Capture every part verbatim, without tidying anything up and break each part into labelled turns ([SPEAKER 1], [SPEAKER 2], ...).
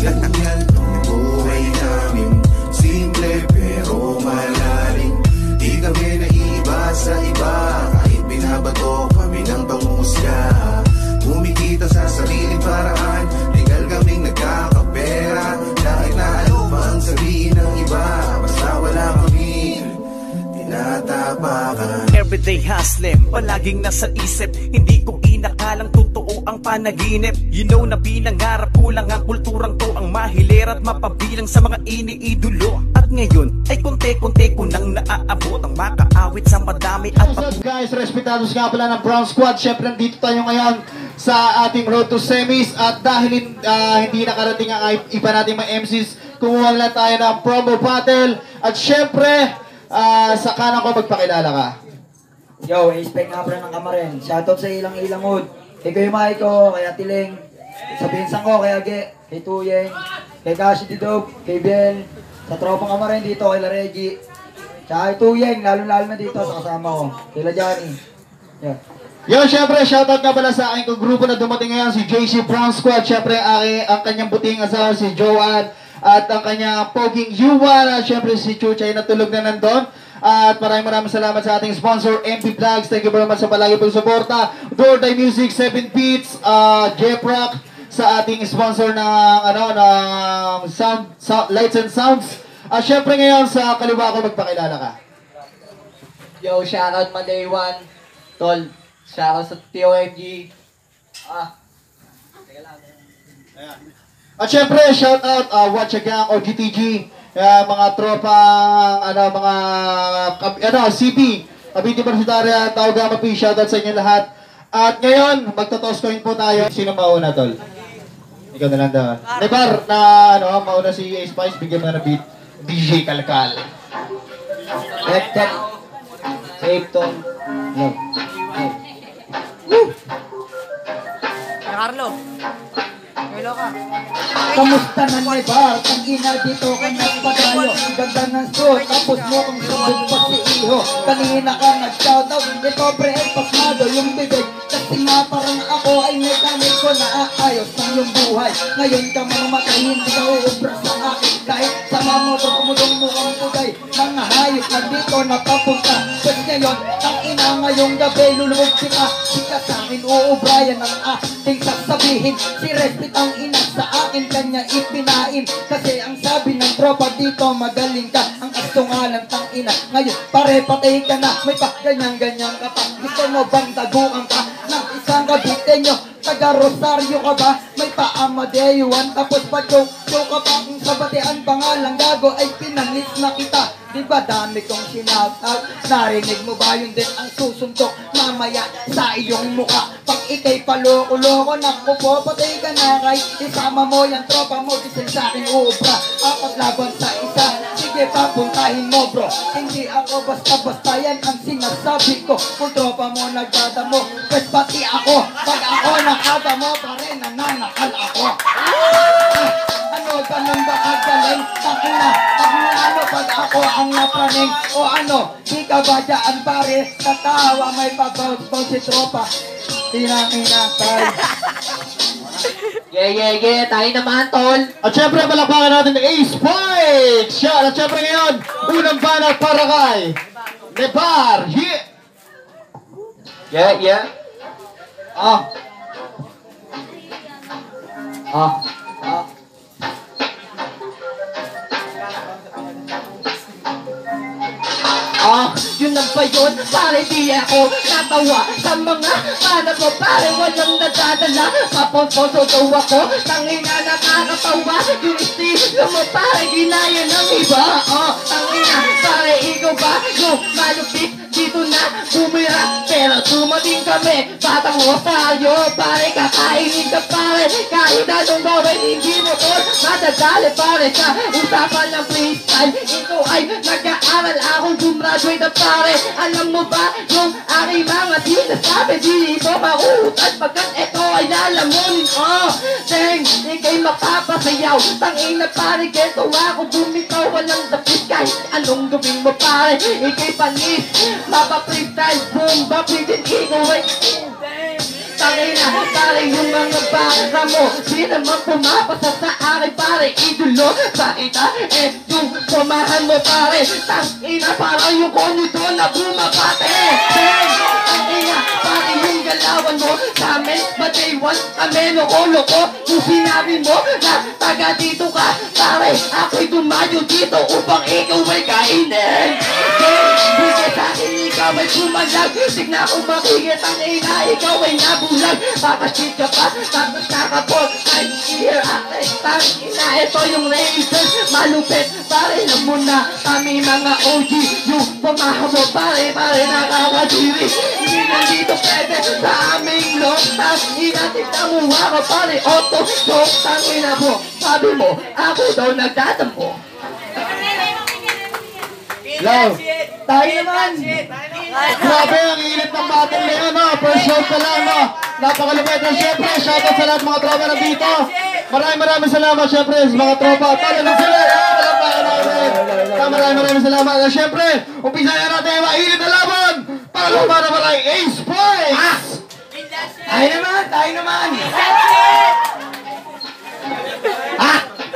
[SPEAKER 1] Ganyan ang buhay namin, simple pero malalim. Di kami naiiba sa iba, kahit binabato kami ng pangusga. Kumikita sa sariling paraan, legal kaming nagkakapera. Kahit na ano pa ang sabihin ng iba, basta wala kami tinatapakan.
[SPEAKER 2] Everyday hustling, palaging nasa isip. Hindi ko inakalang totoo ang panaginip. You know na pinangarap ko lang ang kulturang to, ang mahilir at mapabilang sa mga iniidolo. At ngayon ay konti-konti ko nang naaabot ang makaawit sa madami at
[SPEAKER 3] What's up guys, respetados nga pala ng Brown Squad. Syempre nandito tayo ngayon sa ating road to semis. At dahil uh, hindi nakarating ang iba nating mga M Cs, kumuha lang tayo ng promo battle. At syempre, uh, sa kanan ko magpakilala ka.
[SPEAKER 4] Yo, expect nga pala ng Kamarin. Shoutout sa ilang ilang hood. Kay Kuya Maiko, kay Atiling, sa pinsan ko, kay Age, kay Tuyeng, kay Kashi Didog, kay Biel, sa tropang Kamarin dito, kay Laregi, tsaka kay Tuyeng, lalo-lalo na dito sa kasama ko, kay La Johnny. Yeah.
[SPEAKER 3] Yo, syempre, shoutout nga pala sa aking grupo na dumating ngayon, si J C Brown Squad. Syempre, ang, ang kanyang buting asawa, si Joanne, at ang kanyang poging Yuan, at syempre si Chuchay na tulog na nandun. At maraming maraming salamat sa ating sponsor, M P Vlogs. Thank you very much sa palagi pagsuporta. Doorday Music, seven Beats, uh, J-Proc, sa ating sponsor ng, ano, ng sound, sound, Lights and Sounds. At syempre ngayon, sa kaliwa ko, magpakilala ka.
[SPEAKER 5] Yo, shoutout ma day one. Tol, shoutout sa T O M G. Ah. Teka lang.
[SPEAKER 3] At syempre, shoutout, uh, Watch a Gang o G T G. Uh, mga tropa, ano, mga, ano, C P, Cavite Universitaria, Taugama P, shoutout sa inyo lahat. At ngayon, magtotoss coin po tayo. Sino mauna, tol? Ikaw na lang daw. Nebar, na, ano, mauna si A Spice, bigyan mo na ng beat. D J Kalkal.
[SPEAKER 4] Check, check. Safe tone. No.
[SPEAKER 6] Woo! Carlo. Hello ka.
[SPEAKER 4] Kamusta na Nebar? Ang ina dito ka nagpadayo. Ganda ng suit, tapos mo kung sunod pa si Iho. Kanina ka nag-shoutout, ito pre, pasmado yung bibig. Kasi nga parang ako ay mekanik ko na aayos ng iyong buhay. Ngayon ka mamamatay, hindi ka uubra sa akin. Kahit sa mamotor, kumulong mo ang pugay. Mga hayop na dito napapunta. Pwes ngayon, ang ina ngayong gabi, lulubog kita. Di ka sa akin uubrayan ang ating sasabihin. Si Respit ang ina sa akin, kanya ipinain. Kasi ang sabi ng tropa dito, magaling ka. Ang kasungalan tang ina. Ngayon, pare patay ka na. May pa ganyan-ganyan ka pa. Gusto mo bang taguan ka ng isang kabitenyo? Taga Rosario ka ba? May pa-Amadeuan. Tapos pa joke ka pa. Kung sa batean pangalang gago ay pinanis na kita. Diba dami kong sinoutout? Narinig mo ba yun din ang susuntok mamaya sa iyong muka? Pag ikay paloko-loko, naku po, patay ka na kay isama mo yung tropa mo, disin sa akin uubra. Apat laban sa isa, sige papuntahin mo bro. Hindi ako basta-basta, yan ang sinasabi ko. Kung tropa mo nagdadamo, pues pati ako. Pag ako nakadamo, pare nananakal ako. Ano, ganun ba kagaling? Takina, pag ano, pag ako ang napraning. O ano, di ka ba dyan pare? Tatawa, may pabaw-baw si tropa. Tinang-inakay.
[SPEAKER 5] Yeah, yeah, yeah. Tayo naman, tol.
[SPEAKER 3] At syempre, palakpakan natin ng Ace Fight! Siya, at syempre ngayon, unang banat para kay Nebar. Yeah!
[SPEAKER 5] Yeah, yeah.
[SPEAKER 4] Ah. Ah. Ah.
[SPEAKER 5] Ah, yun ang ba yun? Pare di ako natawa sa mga panat mo. Pare walang nadadala. Paponposo daw ako. Tangina nakakatawa. Yung estilo mo pare ginaya ng iba. Oh, tangina pare ikaw ba? Yung malupit dito na bumira. Pero dumating kami. Batang Rosario. Pare kakainin ka pare. Kahit anong gawin hindi mo tol madadali pare sa usapan ng freestyle. Ikaw ay nag-aaral akong gumraduate na pare. Alam mo ba yung aking mga sinasabi di ito mauutad pagkat ito ay lalamunin. Oh, dang, ikay mapapasayaw. Tangin na pare, geto ako bumitaw. Walang dapit kahit anong gawin mo pare. Ikay panis, mapa-freestyle, boom, bapit din ikaw ay dang. Tangina, pare yung mga bata mo di naman pumapasa sa akin pare, idolo. Bakit ah? Eh, yung pumahan mo pare, tangina parang yung konito na bumabate. Tangina, pare yung galawan mo sa amin, but they want kami loko-loko. Yung sinabi mo na taga dito ka, pare, ako'y dumayo dito upang ikaw ay kainin. Bigay sa akin, ikaw ay bumalag. Tignan ko makikita ang ina, ikaw ay nabulag. Papasit ka pa, tapos nakapot. I'm here, ate, tangina, ito yung razor. Malupit, pare na muna kami mga O G. Yung pumaha mo, pare, pare, nakakadiri. Hindi nandito pwede sa aming loktas. Inatignan mo ako, pare, auto, so, tangina mo. Sabi mo, ako daw nagtatampo.
[SPEAKER 3] Love.
[SPEAKER 4] Tayo naman.
[SPEAKER 3] Grabe, ang init ng battle na yun, no? First round pa lang, no? Napakalupit. And syempre, shoutout sa lahat mga tropa na dito. Maraming maraming salamat, syempre, sa mga tropa. Talo na sila. Ah, wala pa ka namin. Maraming maraming salamat. And syempre, umpisayan natin yung mainit na laban. Para lumana pa lang Ace Points.
[SPEAKER 4] Tayo naman, tayo naman.
[SPEAKER 3] Ah!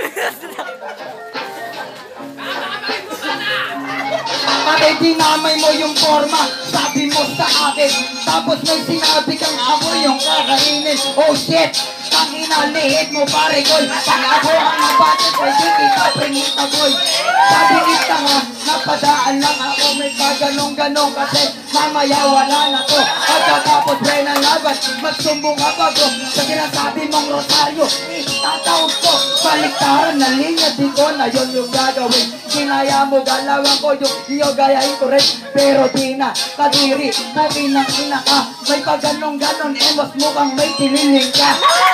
[SPEAKER 4] Pare, dinamay mo yung forma, sabi mo sa akin. Tapos may sinabi kang ako yung kakainin. Oh shit, tangina, liit mo pare koy. Pag ako ang nabatit, pwede kita pringita boy. Sabi kita nga, napadaan lang ako, may paganong-ganong kasi mamaya wala na to. Pagkatapos pre ng laban, magsumbong ka pa bro. Sa sinasabi mong rosaryo, itatawag ko. Baliktaran na linya, di ko na yun yung gagawin. Kinaya mo galawan ko yung iyo gayahin ko rin. Pero di na kadiri, buki ng ina ka. May paganong-ganon, emos mukhang may tililing ka.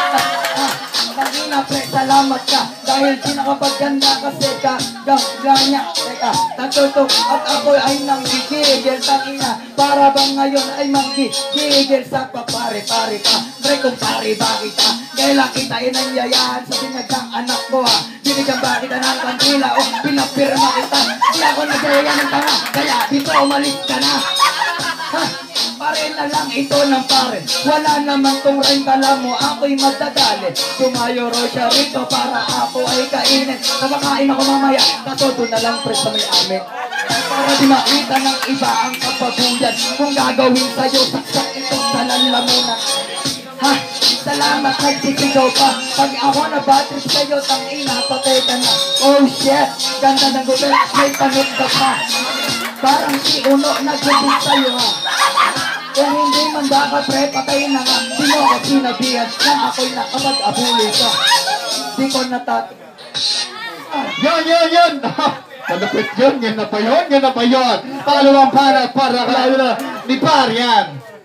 [SPEAKER 4] Tangina pre, salamat ka. Dahil di nakapaganda kasi ka ganya. Teka, natutok at ako ay nanggigigil. Tangina, para bang ngayon ay manggigigil sa papare-pare pa. Pre kung pare bakit ka? Kailan kita inanyayahan sa pinagkang anak ko ha. Binigyan ba kita ng kandila o pinapirma kita? Di ako nagaya ng tanga, kaya dito umalis ka na. Ha? Pare na lang ito ng pare. Wala naman tong rhyme, kala mo ako'y magdadali. Tumayo ro siya rito para ako ay kainin. Kapakain ako mamaya, kaso doon na lang pre sa may amin. Para di makita ng iba ang kapabuyan. Kung gagawin sa'yo, saksak ito sa lalamunan. Ha? Salamat, nagsisigaw pa. Pag ako na batrip sa'yo, tangina, patay ka na. Oh shit, ganda ng gubel, may panot ka pa. Parang si Uno nag-gubel sa'yo ha. Kung hindi man baka pre, patay na nga. Di mo ako sinabihan na ako'y nakapag-abuli ka. Di ko natat...
[SPEAKER 3] Yun, yun, yun! Malupit yun, yun na pa yun, yun na pa yun! Pangalawang para, para, kalalo na ni Par, yan!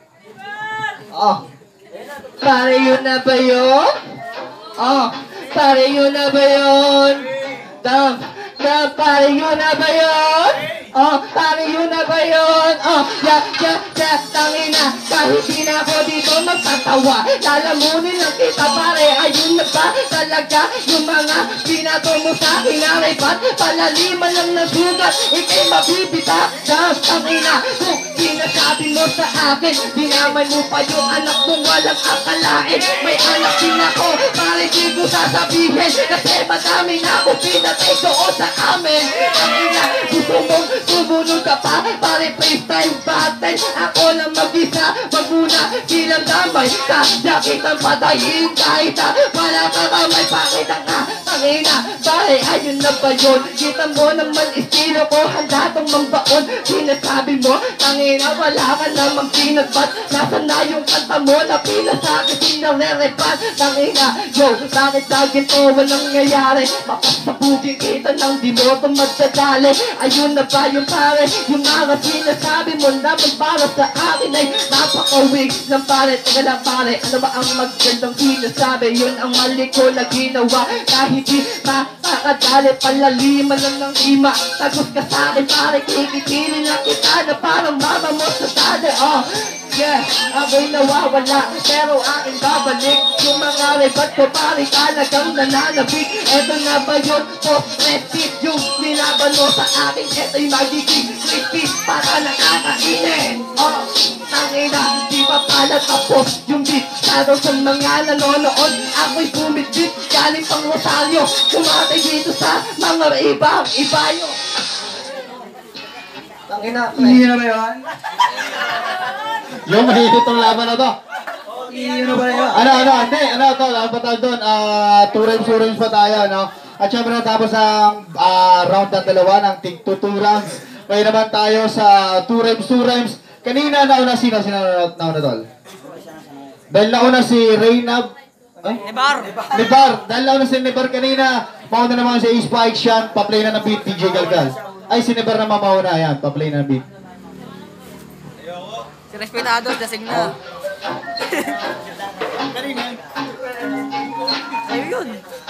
[SPEAKER 5] Oh. Pare yun na ba yun? Oh. Pare yun na ba yun? Dam. Dam, pare yun na ba yun? Oh, pare yun na ba yun? Oh, ya, ya, ya, tangina. Kahit di na ako dito magtatawa, lalamunin lang kita pare. Ayun na ba talaga yung mga binato mo sa akin na ripat? Palaliman lang ng sugat, ikay mabibita. Dam, tangina. Kung sinasabi mo sa akin, dinamay mo pa yung anak mong walang akalain. May anak din ako, pare di ko sasabihin. Kasi madami na ako pinatay doon sa amin. Tangina, gusto mong sumunod ka pa, pare freestyle battle. Ako lang mag-isa, wag muna silang damay. Kaya kitang patayin kahit na wala ka kamay. Pakita ka, tangina, pare ayun na ba yun? Kita mo naman estilo ko, handa tong mambaon. Sinasabi mo, tangina wala ka namang pinagbat. Nasaan na yung kanta mo na pila sa akin sinare-repat? Tangina, yo, bakit lagi to walang nangyayari? Mapasabugin kita nang di mo ito magdadali. Ayun na ba yung pare, yung mga sinasabi mo naman para sa akin ay napaka-weak ng pare. Teka lang pare, ano ba ang magandang sinasabi? Yun ang mali ko na ginawa. Kahit di makakadali, palaliman lang ng ima. Tagos ka sa akin pare, kikikilin lang kita na parang mama mo sa dali. Oh, Yeah, ako'y nawawala, pero aking babalik. Yung mga rebat ko pare talagang nananabik. Eto na ba yun? Post-resist yung nilaban mo sa akin. Eto'y magiging crispy para nakakainin. Oh, tangina, di pa pala tapos yung beat. Para sa mga nanonood, ako'y bumidbit. Galing pang Rosario, kumatay dito sa mga ibang ibayo. Tangina,
[SPEAKER 4] Hindi na ba yun?
[SPEAKER 3] Yung mahihit ang laban na to.
[SPEAKER 4] Hindi na ba yun?
[SPEAKER 3] Ano, ano, hindi, ano to, ano pa tayo doon? Ah, two rounds, two rounds pa tayo, no? At syempre natapos ang ah, round ng dalawa ng tig two two rounds. Ngayon naman tayo sa two rounds, two rounds. Kanina nauna sino, sino nauna tol? Dahil nauna si Reynab, ay?
[SPEAKER 6] Nebar.
[SPEAKER 3] Nebar, dahil nauna si Nebar kanina, mauna naman si Spike Sean, pa-play na ng beat, D J Galgal. Ay, si Nebar na mamauna, yan, pa-play na ng beat.
[SPEAKER 6] Si Respetado, dasing na. Sa'yo yun.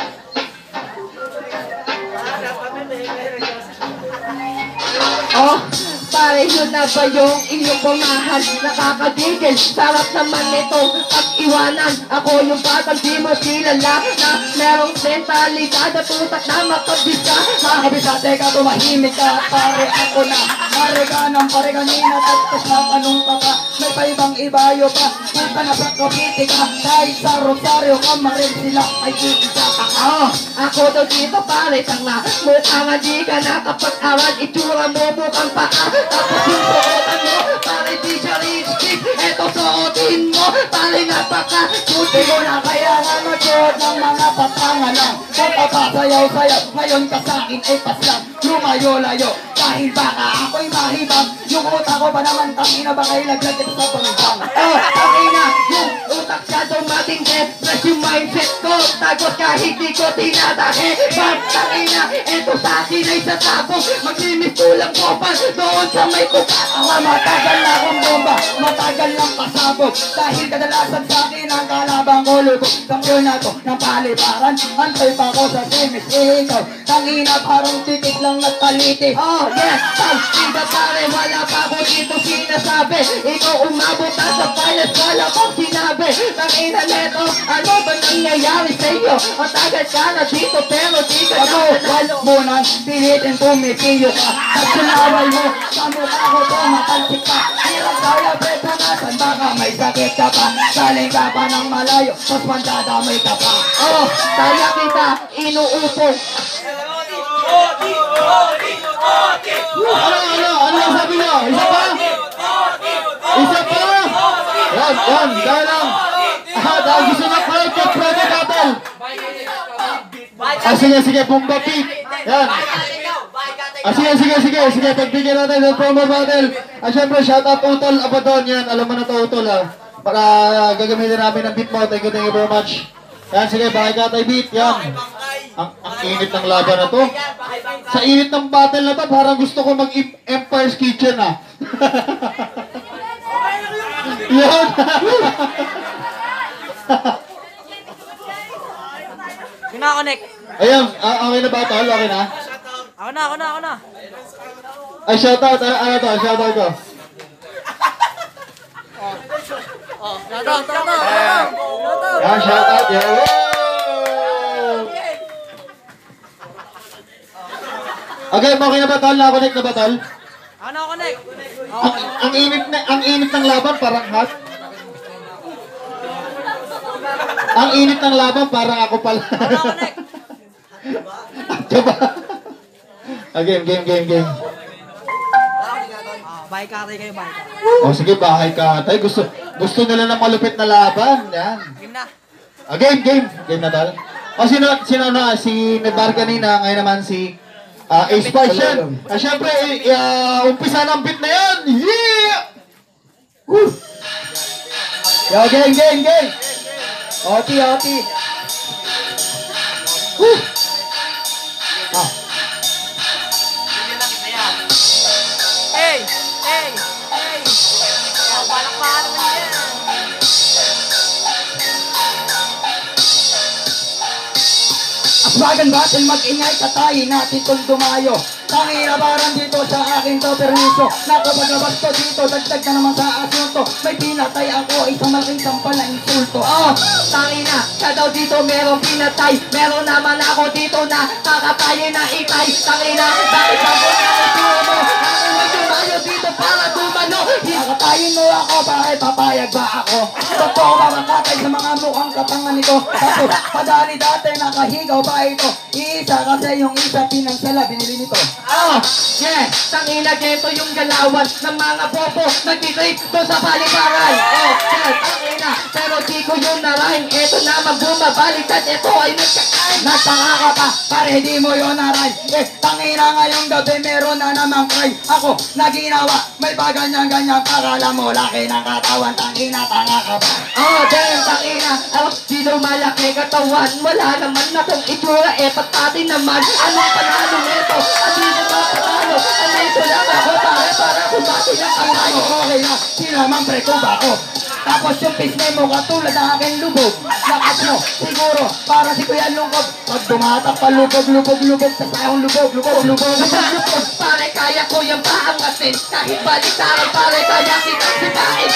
[SPEAKER 5] Oh, pare yun na ba yung iyong pamahal? Nakakadigil, sarap naman ito pag-iwanan. Ako yung batang di mo kilala na merong mentalidad at utak na makabisa.
[SPEAKER 4] Makabisa, teka, tumahimik ka. Pare ako na. Pare ka ng pare kanina. Tapos na tanong ka pa. May paibang ibayo pa. Kung ka na sa Cavite ka. Kahit sa Rosario ka, marin sila ay iisa ka.
[SPEAKER 5] Oh, ako daw dito pare tanga. Mukha nga di ka nakapag-aral. Itsura mo mukhang paa. Tapos yung suotan mo, pare di siya lipstick. Eto suotin mo, pare napaka.
[SPEAKER 4] Suti ko na kaya nga nagsuot ng mga papangalan. Kung papasayaw-sayaw, ngayon ka sa'kin ay paslang. Lumayo-layo, dahil baka ako'y mahibang. Yung utak ko pa naman, tangina ba kayo laglag ito sa pangibang.
[SPEAKER 5] Oh, okay na, yung utak siya dumating din. Fresh yung mindset ko, tagos kahit di ko tinatahe. Bastangin na, eto sa akin ay sa tapong. Maglimis tulang kopan, doon sa may kuka.
[SPEAKER 4] Ang matagal na akong bomba, matagal lang pasabog. Dahil kadalasan sa akin ang kalabang ko lubog. Kampyonato ng paliparan, antay pa ko sa semis. Eh ikaw, tangina parang titik lang nagpaliti.
[SPEAKER 5] Oh, yes, pag hindi pare, wala pa ako dito sinasabi. Ikaw umabot na sa finals, wala pang sinabi. Tangina neto, ano ba nangyayari sa iyo? Ang tagal ka na dito, pero di ka
[SPEAKER 4] Ako, wala mo nang pilitin tumitiyo ka. At sinaway mo, sa mukha ko tumatalsik ka. Hirap kaya betunasan, baka may sakit ka pa. Galing ka pa ng malayo, mas mandadamay ka pa.
[SPEAKER 5] Oh, kaya kita inuupo.
[SPEAKER 3] Ano, ano, ano ang sabi niyo? Isa pa? Isa pa? Yan, yan, dahil lang. Ah, dahil gusto na crowd to crowd battle. Ah, sige, sige, Pumba Beat. Yan. Ah, sige, sige, sige, sige, pagbigyan natin ng promo battle. Ah, syempre, shoutout Utol Abadon. Yan, alam mo na to, Utol, ha. Para gagamitin namin ng beat mo. Thank you, thank you very much. Yan, sige, bakay katay beat. Yan. Ang, ang init ng laban na to. Sa init ng battle na to, parang gusto ko mag-Empire's Kitchen, ha. Yan.
[SPEAKER 6] Kina-connect.
[SPEAKER 3] Ayan, ah, okay na ba ito? Okay na?
[SPEAKER 6] Ako na, ako na, ako na.
[SPEAKER 3] Ay, shoutout. Ano, ano to? Shoutout ko.
[SPEAKER 6] Oh, shoutout, shoutout, shoutout. Shoutout.
[SPEAKER 3] Yan, shoutout. Yan. Woo! Okay, okay na ba tol? Na-connect na ba tol?
[SPEAKER 6] Ako na, connect.
[SPEAKER 3] Ang, ang init na, ang init ng laban parang hot. Ang init ng laban parang ako pala.
[SPEAKER 6] Ako na, connect.
[SPEAKER 3] Diba? Ah, game, game, game, game.
[SPEAKER 6] Ah, bye katay kayo, bye katay.
[SPEAKER 3] O sige, bahay ka. Tay, gusto, gusto nila ng malupit na laban. Yan.
[SPEAKER 6] Game na.
[SPEAKER 3] Ah, game, game. Game na tol. O sino, sino na, si Nebar kanina, ngayon naman si uh, Ace Spice yan. Ah, syempre, uh, umpisa ng beat na yan. Yeah! Woo!
[SPEAKER 4] Yo, gang, gang, gang. Oti, oti.
[SPEAKER 3] Woo! Ah,
[SPEAKER 6] Hey! Hey! Hey! Oh, balak-balak naman yan.
[SPEAKER 4] Aswagan battle, mag-ingay, katayin natin kung dumayo. Tangina parang dito sa akin to permiso. Nakapaglabas ko dito, dagdag na naman sa asunto. May pinatay ako, isang malaking sampal na insulto.
[SPEAKER 5] Oh, tangina, siya daw dito merong pinatay. Meron naman ako dito na kakatayin na itay. Tangina, bakit ako nakaturo mo? Ako may tumayo dito para tumano.
[SPEAKER 4] Kakatayin mo ako, bakit papayag ba ako? Totoo ba makatay sa mga mukhang katangan nito? Tapos, padali dati nakahigaw ba ito? Iisa kasi yung isa pinansala, binili nito.
[SPEAKER 5] Oh, yeah, tangina gento yung galawan ng mga bobo. Nagtitrip doon sa balibaran. Oh, yeah, tangina, pero di ko yung narahin. Eto naman bumabalik at ito ay nagkakain.
[SPEAKER 4] Nagtaka ka pa, pare di mo yun naray. Eh, tangina ngayong gabi meron na namang cry. Ako, naginawa, may pa ganyan-ganyan. Pakala mo, laki ng katawan, tangina, tanga ka ba?
[SPEAKER 5] Oh, damn, tangina, oh, di daw malaki katawan. Wala naman na kung itsura, eh, pati naman. Anong panalo nito? At di ko mapatalo. Andito lang ako, pare, para kumati ng kamay.
[SPEAKER 4] Okay na, sino naman pre ko ba ako? Tapos yung pisnay mo katulad ng aking lubog. Lakas mo, siguro, para si Kuya Lungkog. Pag dumatak pa lubog, lubog, lubog, tas akong lubog, lubog, lubog, lubog, lubog.
[SPEAKER 5] Pare, kaya ko yung paangatin. Kahit balitaran, pare, kaya kitang sipain.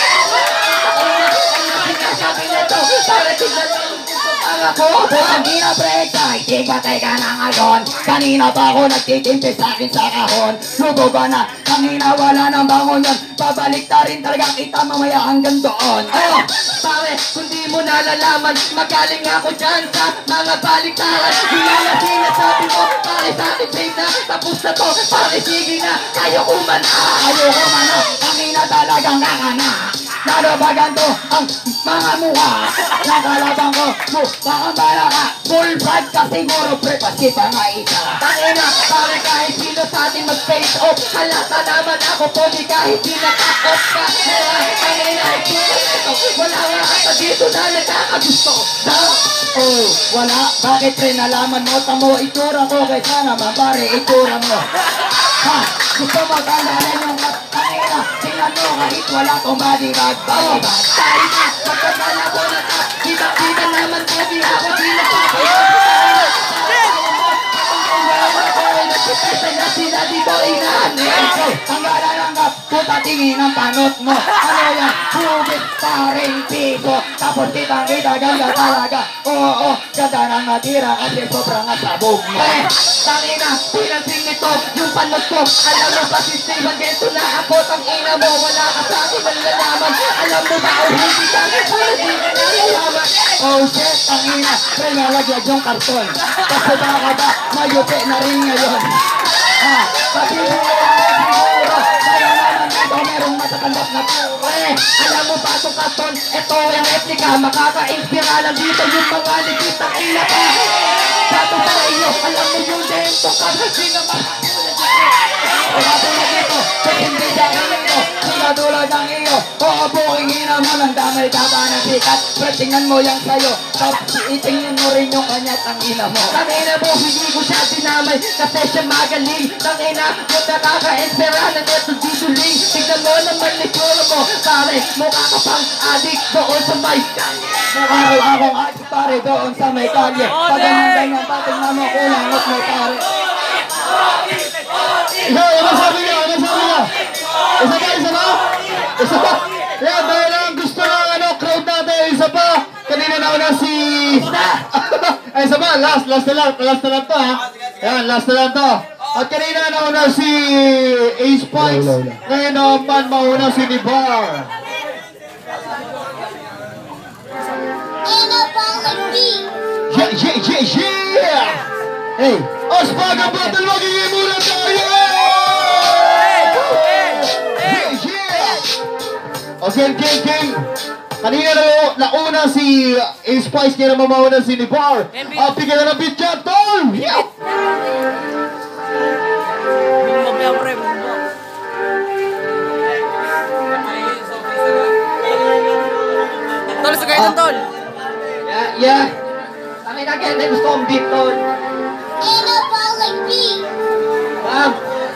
[SPEAKER 5] Ang sinasabi nito, pare, tignan lang ang ako.
[SPEAKER 4] Kanina break time, teka teka na ngayon. Kanina pa ako nagtitimpi sa akin sa kahon. Lubog ka na, kanina wala nang bangon yun. Babalik ta rin talaga kita mamaya hanggang doon.
[SPEAKER 5] Oh, pare, kung di mo nalalaman, magaling ako dyan sa mga baliktaran. Hinala sinasabi mo, pare sa akin safe na. Tapos na to, pare sige na, kayo kumana.
[SPEAKER 4] Ayoko man na, kanina talagang kakana. Nalabagan to ang mga mukha. Nakalabang ko, mo, baka bala ka. Full bright ka siguro, pre, paski pa nga isa.
[SPEAKER 5] Tangina, pare kahit sino sa atin mag-face off. Halata naman ako, poli kahit di naka-off ka. Tangina, itsura nito, wala nga ata dito na nagkakagusto.
[SPEAKER 4] Oh, wala. Bakit pre nalaman mo? Tamo itsura ko kaysa naman pare itsura mo. Ha? Gusto mo tandaan yung kanina. Tingnan mo kahit wala kong body bag. Body bag.
[SPEAKER 5] Tayo na, magkakala ko na ta. Kita-kita naman ko, di ako di nagpapayo. Na sila dito inahan.
[SPEAKER 4] Tanggalan lang ka, puta tingin ang panot mo. Ano yan? Hugit pa rin piso. Tapos kitang kita ganda talaga. Oo, oo, ganda nang natira kasi sobrang asabog mo.
[SPEAKER 5] Eh, tangina, pinansing nito, yung panot ko. Alam mo ba si Steven, ganito na ako, tangina mo. Wala ka sa akin ang lalaman. Alam mo ba, oh, hindi ka, para di ka nalalaman.
[SPEAKER 4] Oh shit, tangina, pre nalaglag yung karton. Kasi baka ba, mayupi na rin ngayon. Ha, pati mo lang siguro. Kaya naman dito merong matatanggap na pure.
[SPEAKER 5] Alam mo ba itong katon? Ito yung replika, makaka-inspira lang dito yung mga ligit na ila pa. Sato sa iyo, alam mo yung dento ka, di naman
[SPEAKER 4] Wala tulad nito, sa hindi sa kanito. Sila tulad ng iyo, oo buking ina mo ng damay taba ng sikat. Pero tingnan mo yung sayo, tapos itingin mo rin yung kanya tangina mo.
[SPEAKER 5] tangina mo, hindi ko siya dinamay kasi siya magaling. Tangina, yung nakaka-inspira na neto dituling. Tignan mo naman itsura mo, pare, mukha ka pang adik doon sa may
[SPEAKER 4] Araw akong adik pare doon sa may kalye. Pag ganyan-ganyan pa, tingnan mo kulang at may pare.
[SPEAKER 3] Yo, ano sabi niyo? Ano sabi niyo? Isa pa, isa pa? Isa pa? Yan, dahil ang gusto ng ano, crowd natin, isa pa. Kanina na una si... Ay, isa pa, last, last na lang, last na lang to ha. Yan, last na lang to. At kanina na una si Ace Points. Ngayon naman mauna si Nibar. Yeah, yeah, yeah, yeah!
[SPEAKER 4] Hey,
[SPEAKER 3] Ospaga Battle, magiging muna tayo! Yeah, yeah! Okay, King, King. Kanina na nauna si Ace Spice, kaya naman mauna si Nibar. Ah, bigyan na ng beat dyan, tol! Yeah!
[SPEAKER 6] Bumbag yan, pre. Bumbag. Tol, sa kayo tol.
[SPEAKER 5] Yeah, yeah. Tangina, kaya gusto kong beat tol. Ma'am.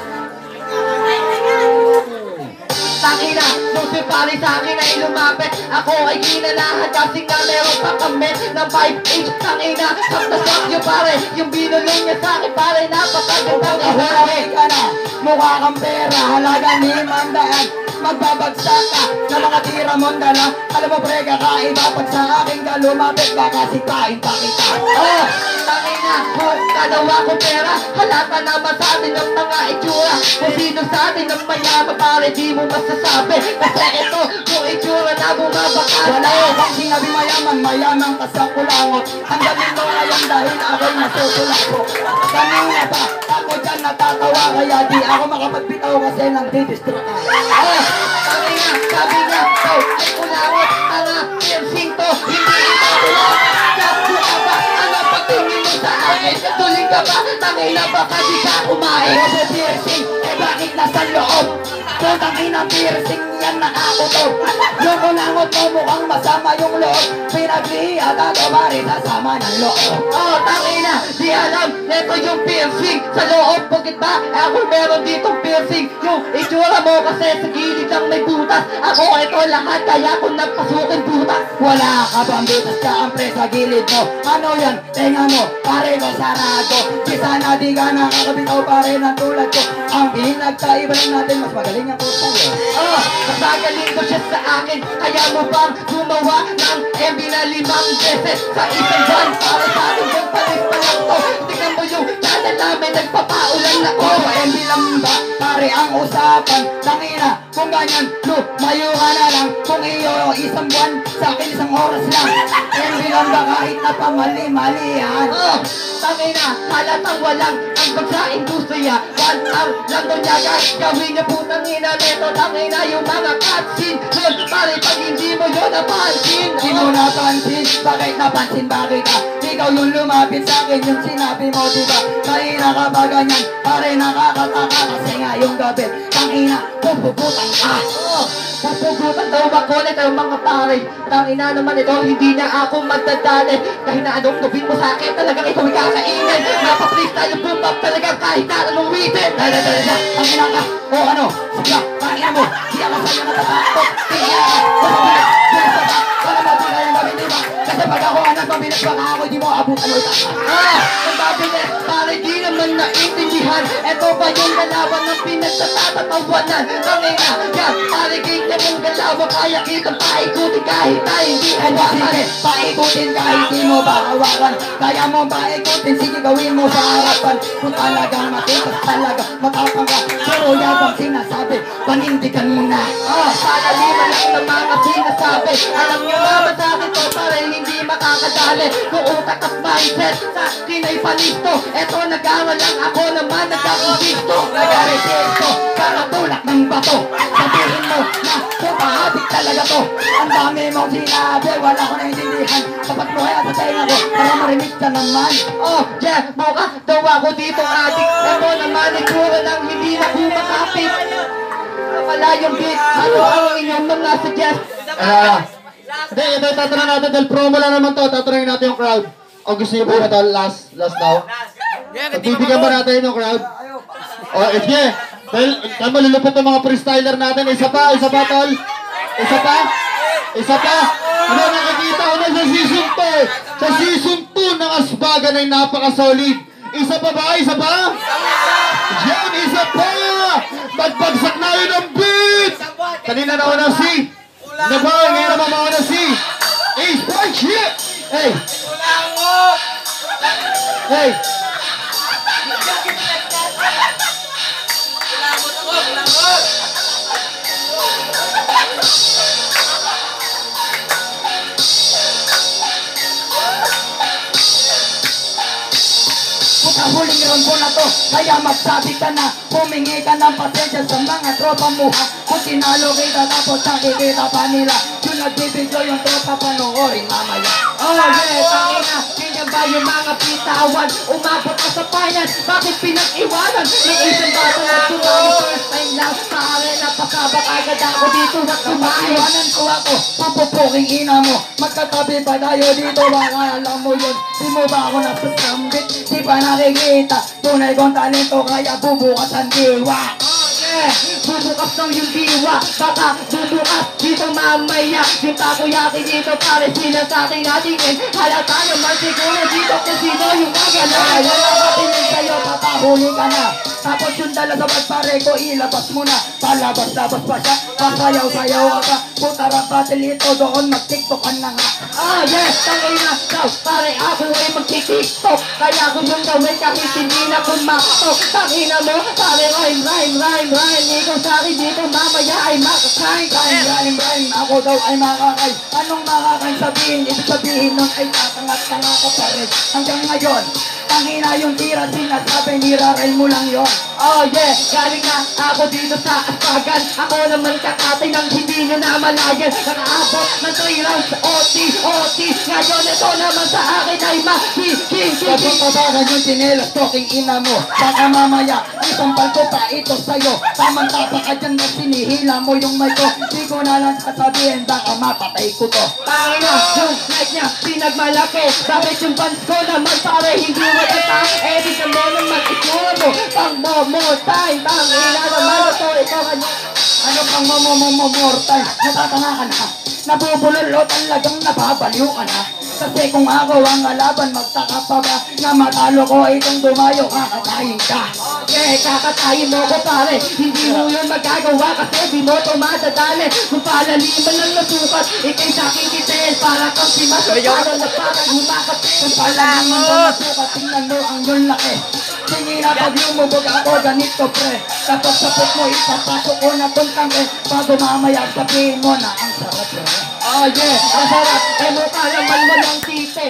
[SPEAKER 5] Tangina, nung si pare sa akin ay lumapit. Ako ay ginanahan kasi nga meron pa kami ng five inch. Tangina, sakta-sak yung pare. Yung binulong niya sa akin pare, napakagandang
[SPEAKER 4] Ahora
[SPEAKER 5] ahora.
[SPEAKER 4] ka Mukha kang pera, halagang limang daan. Magbabagsak ka sa mga tira mong dala. Alam mo pre, kakaiba pag sa aking ka lumapit, baka sipain pa kita. Oh, tangina, kung dalawa ko pera, halata naman sa atin ang mga itsura. Kung sino sa atin ang mayaman, pare di mo masasabi. Kasi ito, kung itsura na bumabaka. Wala ko bang sinabi mayaman, mayaman ka sa kulangot. Ang galing mo ngayon dahil ako'y nasutulak ko. Kanina pa, ako dyan natatawa, kaya di ako makapagbitaw kasi nang didistract. Oh, sabi nga, sabi nga, oh, ay kulangot, tanga, piercing to, hindi ito kulangot. Gago ka ba? Ano pagtingin mo sa akin? Tuling ka ba? Tangina ba kasi ka kumain? Kasi piercing, eh bakit nasa loob? Kung tangina piercing, yan nakakutob. Yung kulangot mo mukhang masama yung loob. Pinag-ihat at umari sasama ng loob. Oh, tangina, di alam, neto yung piercing sa loob. Bakit ba? Ako meron ditong piercing. Yung itsura mo kasi sa gilid lang may butas. Ako ito lahat, kaya kung nagpasukin butas. Wala ka bang butas ka ang pre sa gilid mo? Ano yan? Tenga mo, pare ko sarado. Di sana di ka nakakabitaw pare ng tulad ko. Ang pinagkaiba lang natin, mas magaling ako sa'yo. Oh, masagaling ko siya sa akin. Kaya mo bang gumawa ng M B na limang beses sa isang buwan? Para sa akin kung palis pa lang to. Tingnan mo yung channel namin, nagpapaulan na ko. M B lang ba? Pare ang usapan. Tangina, kung ganyan, lumayo ka na lang. Kung iyo isang buwan, sa akin isang oras lang. M B lang ba kahit na pamali-malihan? Oh, tangina, halatang walang ang sa industriya. One hour lang doon niya guys. Gawin niya putang ina neto. Tangina yung mga cutscene. Doon pare pag hindi mo yun napansin. Di mo napansin, bakit napansin? Bakit ka? Ikaw yung lumapit sa akin, yung sinabi mo diba? Tangina ka ba ganyan? Pare nakakataka kasi nga yung gabi. Tangina, pupuputan ka. Oh, pupuputan daw ako nito yung mga pare. Tangina naman ito, hindi na ako magdadali. Kahit na anong nubin mo sa akin, talagang ikaw ay kakainin. Napaplease yung boom bap talagang kahit na anong witin. Dala dala dala, ang ina ka. O ano, sige, tangina mo. Hindi ako sa'yo natatakot. Tingnan ka, kumabilat, bilis ka. Wala mo din kayo mabindi ba? Kasi pag ako anak mabilat baka ako di mo abutan o itaka. Ah, ang mabilis, pare di naman naintindihan. Ito ba yung galawan ng pinagtatatatawanan? Tangina, yan, pare ganyan mong galawan. Kaya kitang paikutin kahit na hindi hawakan. Paikutin kahit di mo ba hawakan. Kaya mo paikutin, sige gawin mo sa harapan. Kung talagang matikas talaga, matapang ka. Pero yabang sinasabi, panindigan mo na. Ah, sana lima lang ng mga sinasabi. Alam nyo naman sa akin to, pare hindi makakadali. Kung utak at mindset, sa akin ay panisto. Eto nag-aral lang ako naman, nagkakasisto. Nag-aresisto, karatulak ng bato. Sabihin mo na pumahabig talaga to. Ang dami mong sinabi, wala ko naintindihan. Sapat mo kaya sa tenga ko, para marinig ka naman. Oh, yeah, buka daw ako dito adik. Eto naman itsura ng hindi na kumakapit. Wala yung beat, ano ang inyong mga suggest?
[SPEAKER 3] Ah, hindi, ito tatanong natin dahil promo lang naman to. Tatanungin natin yung crowd. O gusto niyo po ba ito? Last, last now. Pagbibigyan ba natin yung crowd? O, oh, sige. Dahil, dahil malulupot ang mga freestyler natin. Isa pa, isa pa, tol. Isa pa. Isa pa. Ano nakikita ko na sa season two? Sa season two ng Asbagan ay napaka-solid. Isa pa ba? Isa pa? Yan, isa pa! Magbagsak na yun ang beat! Kanina na unang C. Diba? Ngayon naman mauna C. Ace, punch it! Hey! Hey!
[SPEAKER 4] Huling round ko na to, kaya magsabi ka na. Humingi ka ng pasensya sa mga tropa mo ha. Kung tinalo kita tapos nakikita pa nila, yung nagbibigyo yung tropa panoorin mamaya. Oh yeah, tangina, ganyan ba yung mga pitawan? Umabot ka sa payan, bakit pinag-iwanan? May isang bata na tumami first time lang. Pare na pasabak agad ako dito na kumain. Iwanan ko ako, pupupuking ina mo. Magkatabi pa tayo dito, baka alam mo yun. Di mo ba ako nasasambit? Di ba nakikita? Tunay kong talento kaya bubukas ang diwa. Oh yeah, bubukas ng yung diwa. Baka bubukas dito mamaya. Yung takoyaki dito pare sila sa aking atingin. Halata naman siguro dito kung sino yung magana. Kaya nakatingin sa'yo, papahuli ka na. Tapos yung dala sa pare ko, ilabas mo na. Palabas-labas pa siya, pasayaw-sayaw ka pa. Putarang battle ito, doon mag-tiktokan na nga.
[SPEAKER 5] Ah yes, tangay na daw, pare ako ay magti-tiktok. Kaya ko yung gawin kahit hindi na kumaktok. Tangina mo, pare rhyme, rhyme, rhyme, rhyme. Ikaw sa akin dito mamaya ay makakain.
[SPEAKER 4] Rhyme, rhyme, rhyme, ako daw ay makakay. Anong makakain sabihin? Ibig sabihin nun ay tatangat-tanga ka pa rin. Hanggang ngayon, tangina yung tira, sinasabi, nira-rhyme mo lang yon.
[SPEAKER 5] Oh yeah, galing na ako dito sa Aspagan. Ako naman kakatay ng hindi nyo na malayan. Nakaabot ng three rounds, O T, O T. Ngayon ito naman sa akin ay makikinig.
[SPEAKER 4] Kapag kabagan yung tinelas, talking ina mo. Baka mamaya, isampal ko pa ito sa'yo. Tamang tapa ka dyan na sinihila mo yung mic ko. Di ko na lang sasabihin, baka mapatay ko to.
[SPEAKER 5] Tangin na, yung mic niya pinagmalaki. Bakit yung pants ko naman pare hindi mo ita? Eh di ka mo naman itsura mo. Pang mo more time, tangin na naman ito. Ikaw kanya.
[SPEAKER 4] Ano kang more time? Natatanga ka na. Nabubulol o talagang nababaliw ka na. Kasi kung ako ang alaban, magtaka pa ba na matalo ko itong dumayo, kakatayin ka.
[SPEAKER 5] Yeah, kakatayin mo ko pare. Hindi mo yun magagawa kasi di mo ito madadali. Kung palaliman ng nasukat, ikay sa aking kitin. Para kang simas, para na parang humakap.
[SPEAKER 4] Kung palaliman ng nasukat, tingnan mo ang yun laki. Sige na pag lumubog ako, ganito pre. Tapos sapot mo, ipapasok ko na tong tangke. Bago mamaya sabihin mo na ang sarap pre.
[SPEAKER 5] Oh yeah, ang sarap. Eh mukha naman walang tite.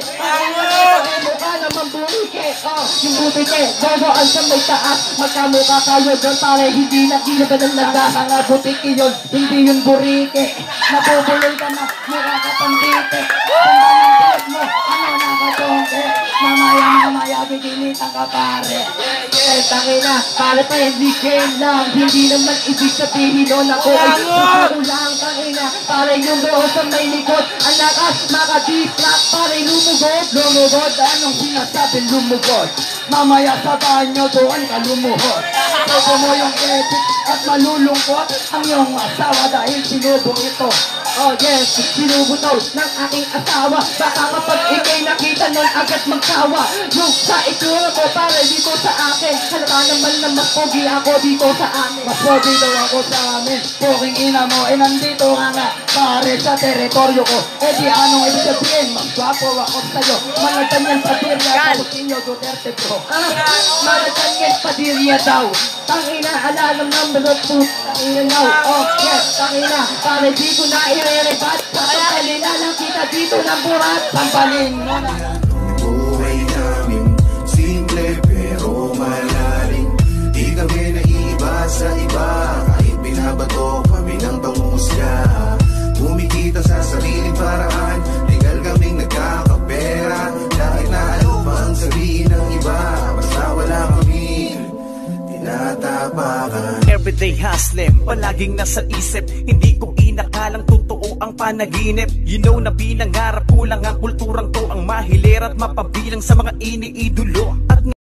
[SPEAKER 5] Eh mukha naman burike. Oh, yung burike, gagawaan sa may taas. Magkamukha kayo doon pare, hindi na ginabanan na lahat.
[SPEAKER 4] Mga butiki yun, hindi yung burike. Nabubulol ka na, mukha ka pang dite. Tanda ng tulog mo, ano nakatongke. Mamaya mamaya biginitan ka pare.
[SPEAKER 5] Eh, tangina, pare pa hindi game lang. Hindi naman ibig sabihin nun ako ay susuko lang. Tangina, pare yung bro sa may likod. Ang lakas, maka-distract, pare lumugod.
[SPEAKER 4] Lumugod, anong sinasabing lumugod? Mamaya sa banyo doon ka lumuhod. Gusto mo yung epic at malulungkot ang iyong asawa dahil sinubong ito.
[SPEAKER 5] Oh yes, sinubutaw ng aking asawa. Baka kapag ikay nakita nun agad magsawa. Yung sa itsura ko pare dito sa akin. Halata naman na mas pogi ako dito sa amin.
[SPEAKER 4] Mas pogi daw ako sa amin. Puking ina mo, eh nandito ka nga pare sa teritoryo ko. Eh di anong ibig sabihin? Mas gwapo ako sa'yo. Mga ganyan sa birya, tapos inyo Duterte bro.
[SPEAKER 5] Ah, mga ganyan padirya daw. Tangina, alam ng number two. Tangina now. Oh yes, tangina. Pare di ko na i-rebat. Sasampalin na lang kita dito ng burat. Sampalin mo na.
[SPEAKER 1] Buhay namin, simple pero malalim. Di kami naiiba sa iba. Kahit binabato kami ng pangusga. Kumikita sa sariling paraan. Legal kaming nagkakapera. Kahit na ano pa ang sabihin ng iba. Basta wala kami tinatapakan.
[SPEAKER 2] Everyday hustling, palaging nasa isip. Hindi ko inakalang totoo ang panaginip. You know na pinangarap ko lang ang kulturang to ang mahilir at mapabilang sa mga iniidolo.